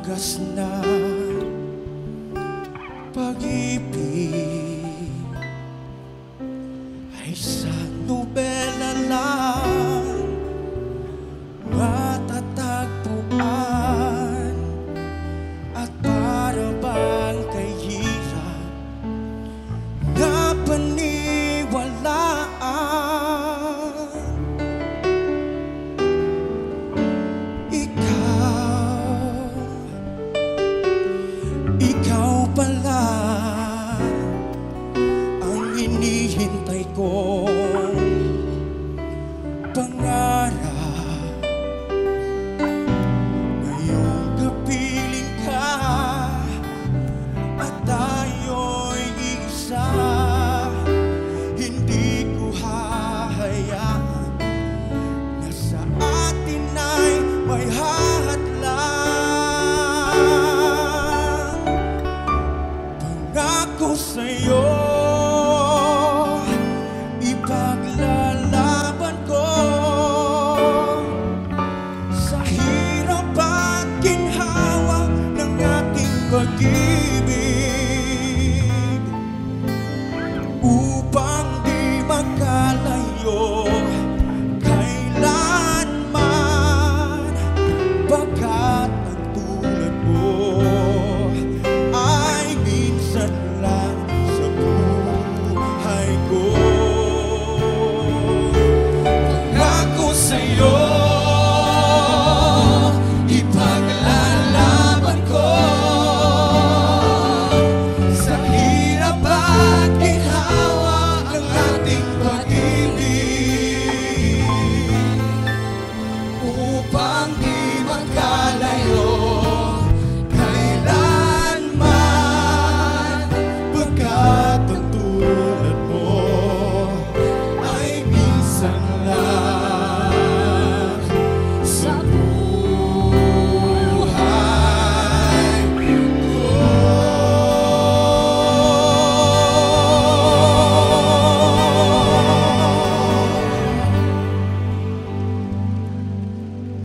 wagas na pag-ibig ay sa nobela lang matatagpuan, at para bang kay hirap na paniwalaan. Ikaw pala ang hinihintay kong pangarap. Ngayong kapiling ka at tayo'y isa, hindi ko hahayaan na sa atin ay may